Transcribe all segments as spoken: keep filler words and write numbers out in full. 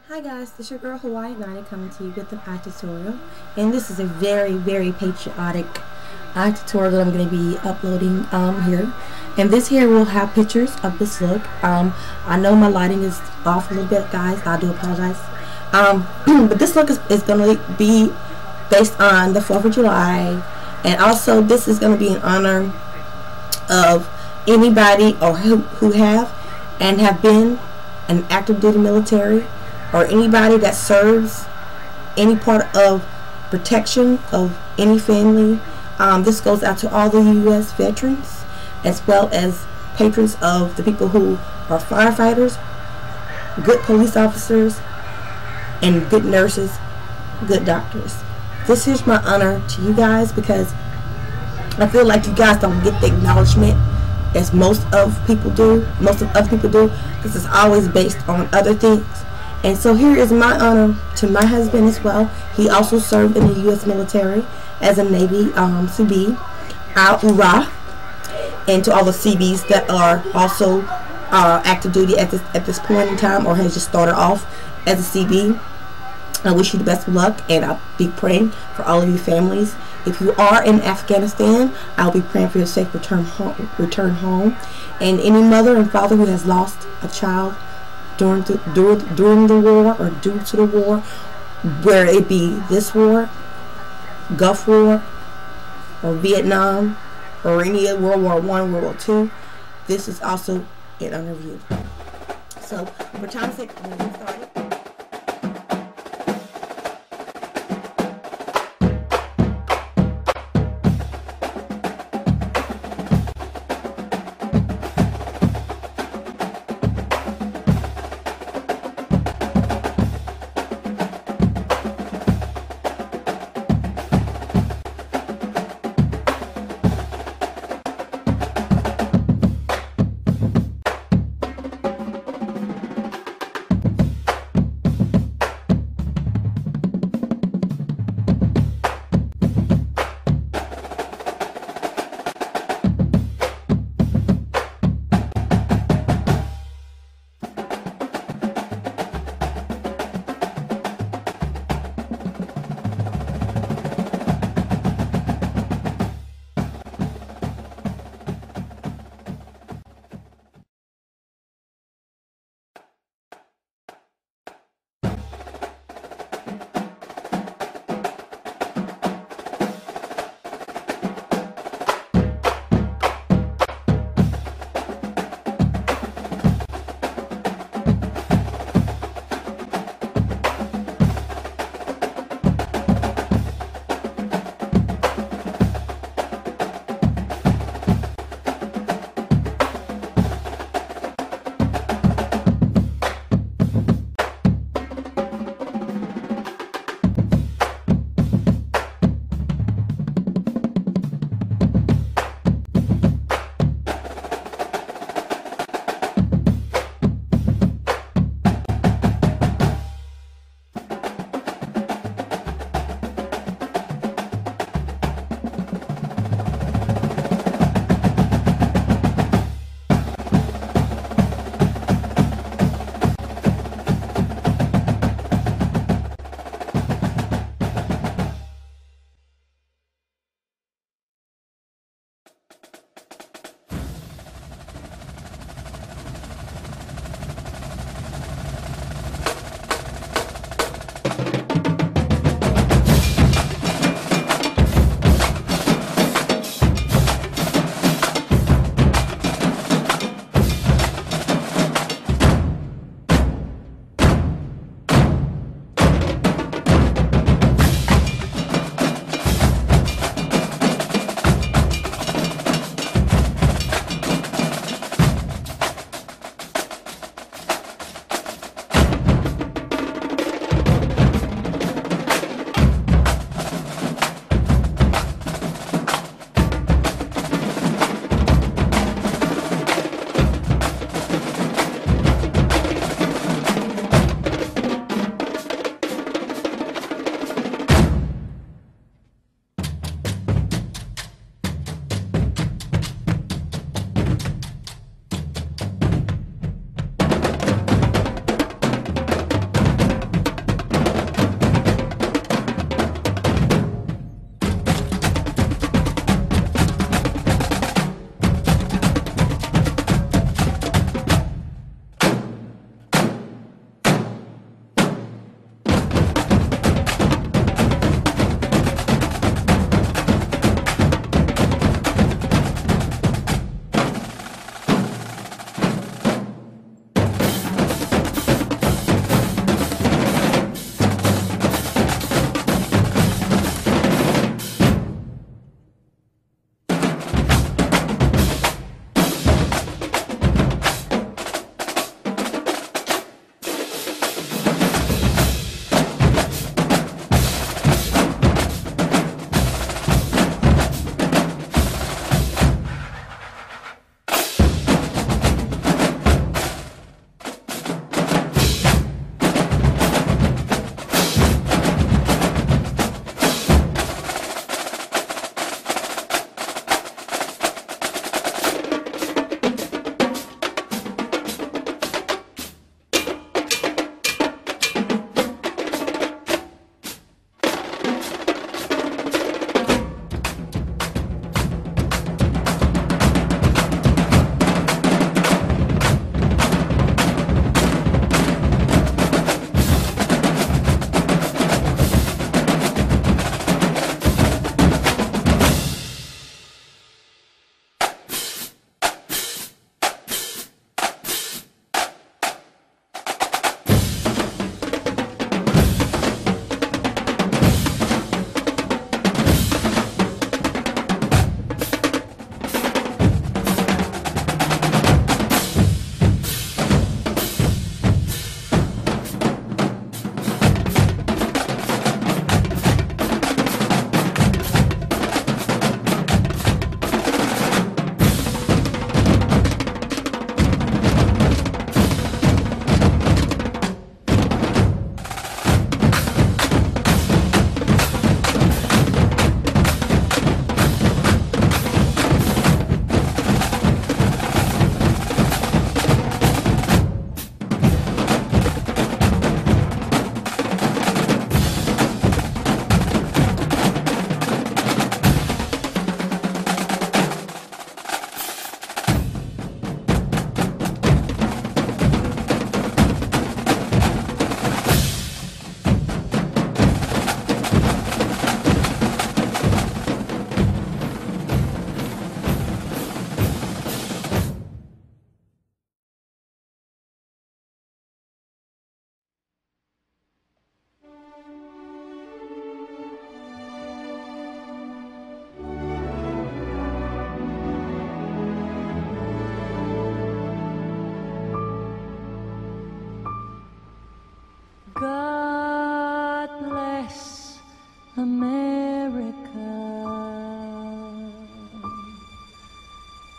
Hi guys, this is your girl Hawaii Nani coming to you with an eye tutorial, and this is a very very patriotic eye tutorial that I'm going to be uploading um, here. And this here will have pictures of this look. Um, I know my lighting is off a little bit, guys. I do apologize. Um, but this look is, is going to be based on the fourth of July, and also this is going to be in honor of anybody or who, who have and have been an active duty military, or anybody that serves any part of protection of any family. Um, this goes out to all the U S veterans, as well as patrons of the people who are firefighters, good police officers, and good nurses, good doctors. This is my honor to you guys, because I feel like you guys don't get the acknowledgement as most of people do, most of other people do, because it's always based on other things. And so here is my honor to my husband as well. He also served in the U S military as a Navy um, C B, Al Ura, and to all the C Bs that are also uh, active duty at this at this point in time, or has just started off as a C B. I wish you the best of luck, and I'll be praying for all of your families. If you are in Afghanistan, I'll be praying for your safe return home. Return home, and any mother and father who has lost a child during the, during, during the war or due to the war, where it be this war, Gulf War, or Vietnam, or any of World War One, World War Two, this is also in honor of you. So, for time's sake, I'm going to get started.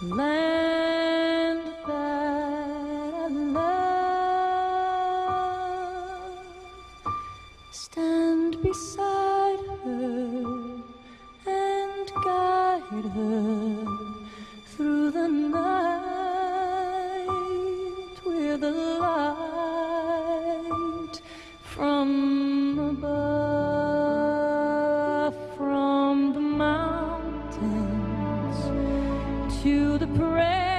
land that I love. Stand beside her and guide her through the night with a light from above, from the mountains to the prairie.